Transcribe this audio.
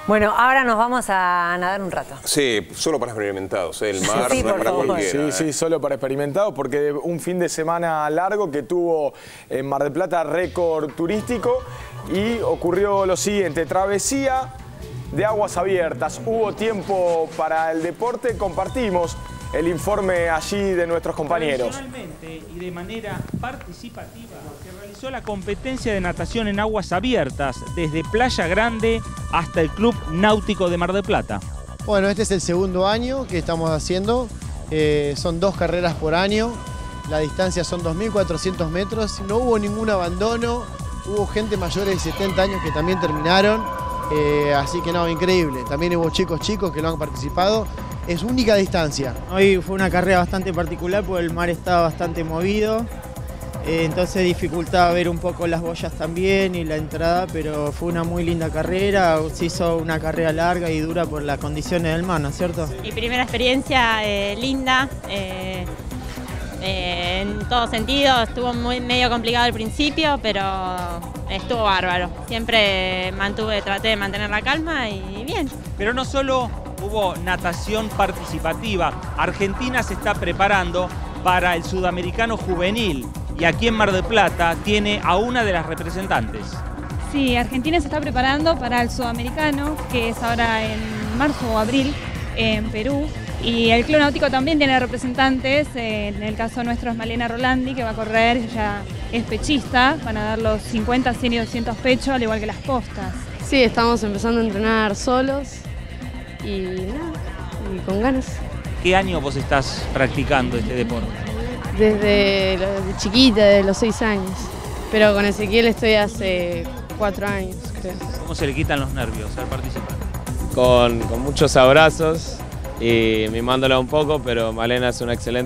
Bueno, ahora nos vamos a nadar un rato. Sí, solo para experimentados, el mar Sí, no es por para favor. cualquiera. Sí, solo para experimentados, porque un fin de semana largo que tuvo en Mar del Plata récord turístico y ocurrió lo siguiente, travesía de aguas abiertas. Hubo tiempo para el deporte, compartimos el informe allí de nuestros compañeros. Tradicionalmente y de manera participativa se realizó la competencia de natación en aguas abiertas desde Playa Grande hasta el Club Náutico de Mar del Plata. Bueno, este es el segundo año que estamos haciendo, son 2 carreras por año, la distancia son 2.400 metros, no hubo ningún abandono, hubo gente mayores de 70 años que también terminaron, así que no, increíble, también hubo chicos que no han participado, es única distancia. Hoy fue una carrera bastante particular porque el mar estaba bastante movido, entonces dificultaba ver un poco las boyas también y la entrada, pero fue una muy linda carrera, se hizo una carrera larga y dura por las condiciones del mar, ¿no es cierto? Mi primera experiencia linda, en todo sentido, estuvo medio complicado al principio, pero estuvo bárbaro. Siempre traté de mantener la calma y bien. Pero no solo hubo natación participativa, Argentina se está preparando para el Sudamericano Juvenil y aquí en Mar del Plata tiene a una de las representantes. Sí, Argentina se está preparando para el Sudamericano, que es ahora en marzo o abril en Perú. Y el Club Náutico también tiene representantes, en el caso nuestro es Malena Rolandi, que va a correr, ella es pechista, van a dar los 50, 100 y 200 pechos, al igual que las postas. Sí, estamos empezando a entrenar solos y nada, y con ganas. ¿Qué año vos estás practicando este deporte? Desde chiquita, desde los 6 años, pero con Ezequiel estoy hace 4 años, creo. ¿Cómo se le quitan los nervios al participar? Con muchos abrazos y mimándola un poco, pero Malena es una excelente